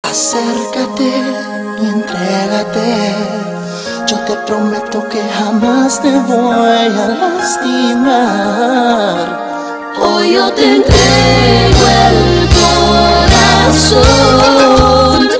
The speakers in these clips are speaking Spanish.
Acércate y entrégate. Yo te prometo que jamás te voy a lastimar. Hoy yo te entrego el corazón.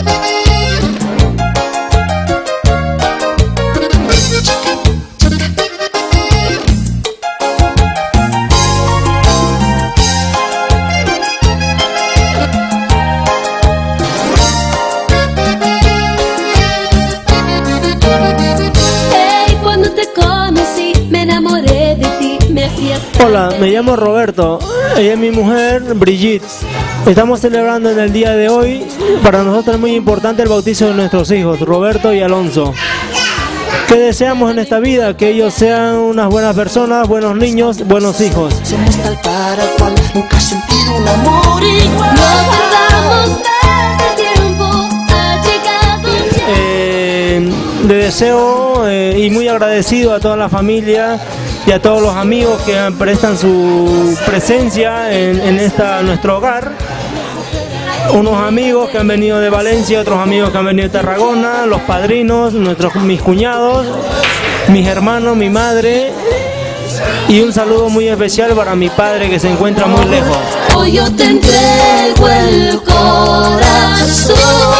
Hola, me llamo Roberto, ella es mi mujer Brigitte. Estamos celebrando en el día de hoy, para nosotros es muy importante el bautizo de nuestros hijos, Roberto y Alonso. ¿Qué deseamos en esta vida? Que ellos sean unas buenas personas, buenos niños, buenos hijos. Somos tal para cual, nunca he sentido un amor igual. No tardamos más de tiempo, ha llegado ya. Le deseo y muy agradecido a toda la familia y a todos los amigos que prestan su presencia en nuestro hogar. Unos amigos que han venido de Valencia, otros amigos que han venido de Tarragona, los padrinos, mis cuñados, mis hermanos, mi madre, y un saludo muy especial para mi padre que se encuentra muy lejos. Hoy yo te entrego el corazón.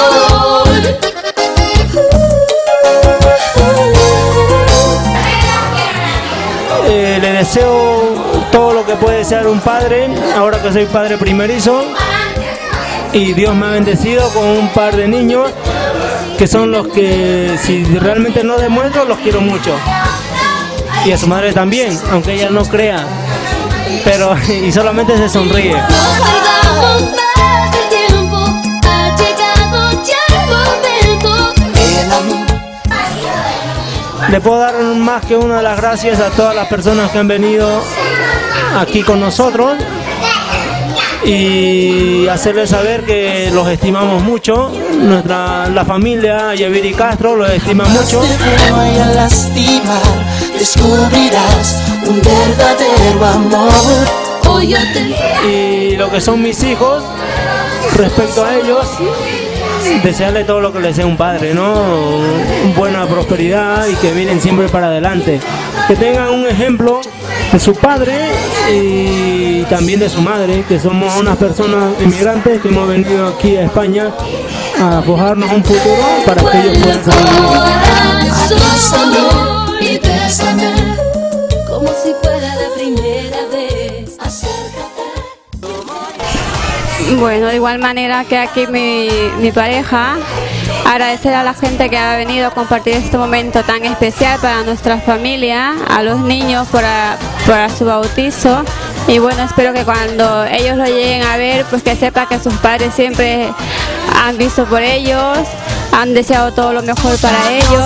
Le deseo todo lo que puede desear un padre, ahora que soy padre primerizo, y Dios me ha bendecido con un par de niños que son los que, si realmente no demuestro, los quiero mucho. Y a su madre también, aunque ella no crea, pero y solamente se sonríe. Le puedo dar más que una de las gracias a todas las personas que han venido aquí con nosotros y hacerles saber que los estimamos mucho. La familia Yaviri Castro los estima mucho. Te voy a lastimar, descubrirás un verdadero amor. Y lo que son mis hijos, respecto a ellos, desearle todo lo que le desea un padre, ¿no? Buena prosperidad y que miren siempre para adelante. Que tengan un ejemplo de su padre y también de su madre, que somos unas personas inmigrantes que hemos venido aquí a España a forjarnos un futuro para que ellos puedan salir. Y bésame como si fuera la primera vez. Acércate. Bueno, de igual manera que aquí mi pareja, agradecer a la gente que ha venido a compartir este momento tan especial para nuestra familia, a los niños para su bautizo. Y bueno, espero que cuando ellos lo lleguen a ver, pues que sepa que sus padres siempre han visto por ellos, han deseado todo lo mejor para ellos.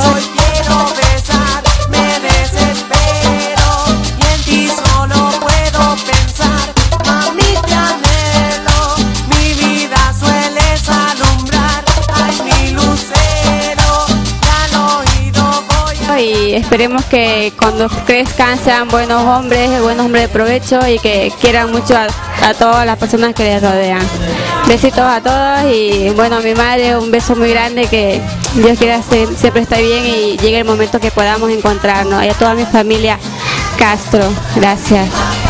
Y esperemos que cuando crezcan sean buenos hombres de provecho y que quieran mucho a todas las personas que les rodean. Besitos a todos y bueno, a mi madre un beso muy grande, que Dios quiera siempre esté bien y llegue el momento que podamos encontrarnos. Y a toda mi familia Castro, gracias.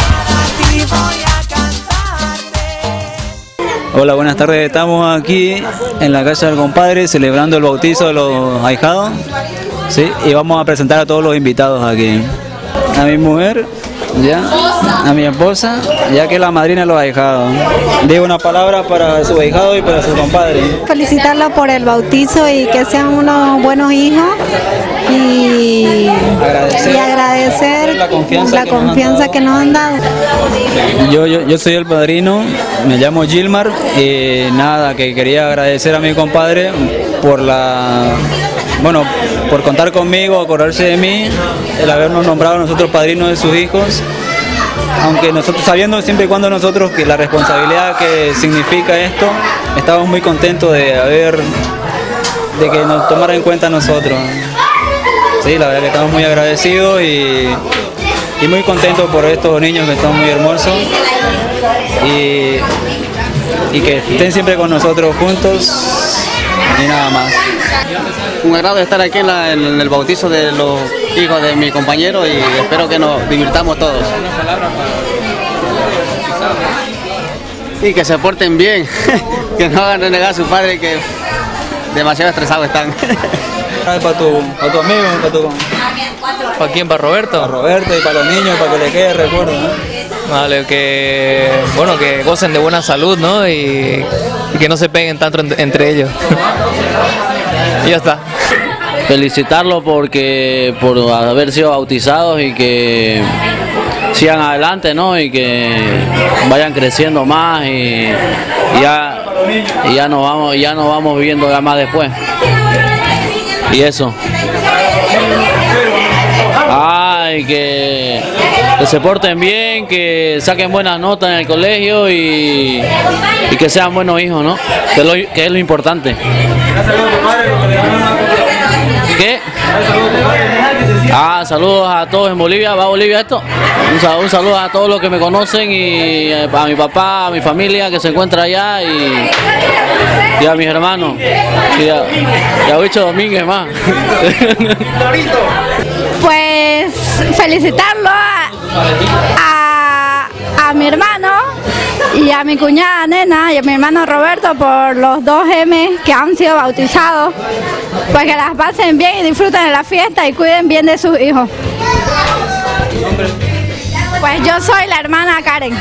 Hola, buenas tardes. Estamos aquí en la casa del compadre celebrando el bautizo de los ahijados. Sí, y vamos a presentar a todos los invitados aquí. A mi mujer, ya, a mi esposa, ya que es la madrina de los ahijados. Digo una palabra para su ahijado y para su compadre. Felicitarlos por el bautizo y que sean unos buenos hijos y agradecer la confianza que nos han dado. Yo soy el padrino, me llamo Gilmar y nada, que quería agradecer a mi compadre por por contar conmigo, acordarse de mí, el habernos nombrado a nosotros padrinos de sus hijos, aunque nosotros sabiendo siempre y cuando nosotros que la responsabilidad que significa esto, estamos muy contentos de que nos tomara en cuenta a nosotros. Sí, la verdad que estamos muy agradecidos y muy contentos por estos niños que están muy hermosos y y que estén siempre con nosotros juntos y nada más. Un agrado estar aquí en el bautizo de los hijos de mi compañero y espero que nos divirtamos todos. Y que se porten bien, que no hagan renegar a su padre, que demasiado estresados están. Para tu amigo, ¿Para quién? ¿Para Roberto? Para Roberto y para los niños, para que le quede recuerdo, ¿no? Vale, que gocen de buena salud, ¿no? Y que no se peguen tanto entre ellos. Y ya está. Felicitarlos por haber sido bautizados y que sigan adelante, ¿no? Y que vayan creciendo más y ya nos vamos viviendo ya más después. Y eso. Y que se porten bien, que saquen buenas notas en el colegio y que sean buenos hijos, ¿no? Que es lo importante. ¿Qué? Saludos a todos en Bolivia. ¿Va a Bolivia esto? Un saludo a todos los que me conocen y a mi papá, a mi familia que se encuentra allá y a mis hermanos y a Bicho Domínguez más. Pues felicitarlo a mi hermano y a mi cuñada Nena y a mi hermano Roberto por los 2 M que han sido bautizados, pues que las pasen bien y disfruten de la fiesta y cuiden bien de sus hijos. Pues yo soy la hermana Karen.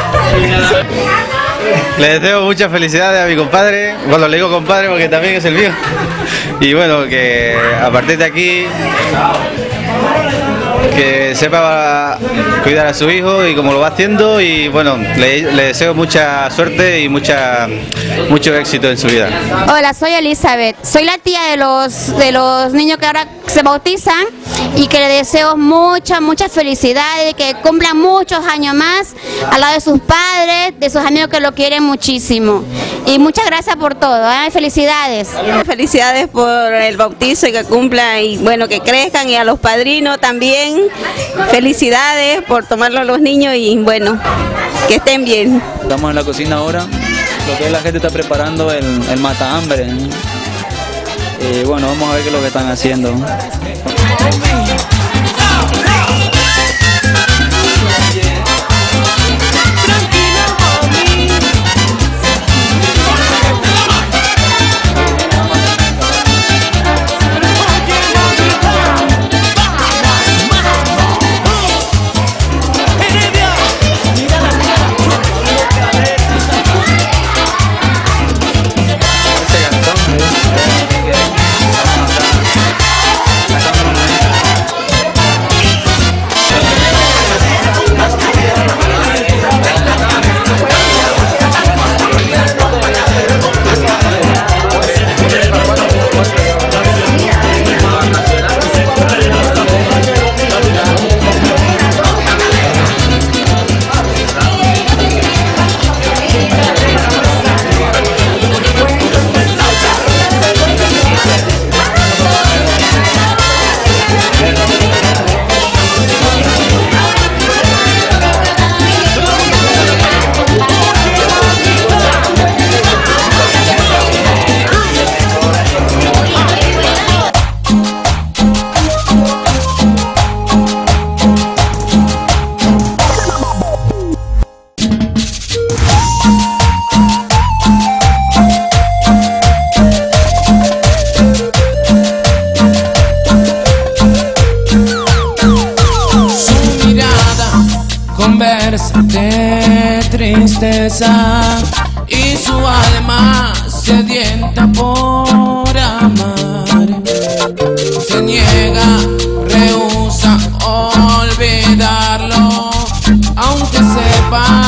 Le deseo muchas felicidades a mi compadre, bueno, le digo compadre porque también es el mío, y bueno, que a partir de aquí que sepa cuidar a su hijo y como lo va haciendo, y bueno, le deseo mucha suerte y mucho éxito en su vida. Hola, soy Elizabeth, soy la tía de los niños que ahora se bautizan y que le deseo muchas felicidades, que cumplan muchos años más al lado de sus padres, de sus amigos que lo quieren muchísimo. Y muchas gracias por todo, felicidades. Felicidades por el bautizo y que cumplan y bueno, que crezcan, y a los padrinos también, felicidades por tomarlo a los niños y bueno, que estén bien. Estamos en la cocina ahora, lo que la gente está preparando el mata hambre, ¿no? Y bueno, vamos a ver qué es lo que están haciendo. de tristeza y su alma sedienta por amar se niega, rehúsa olvidarlo, aunque sepa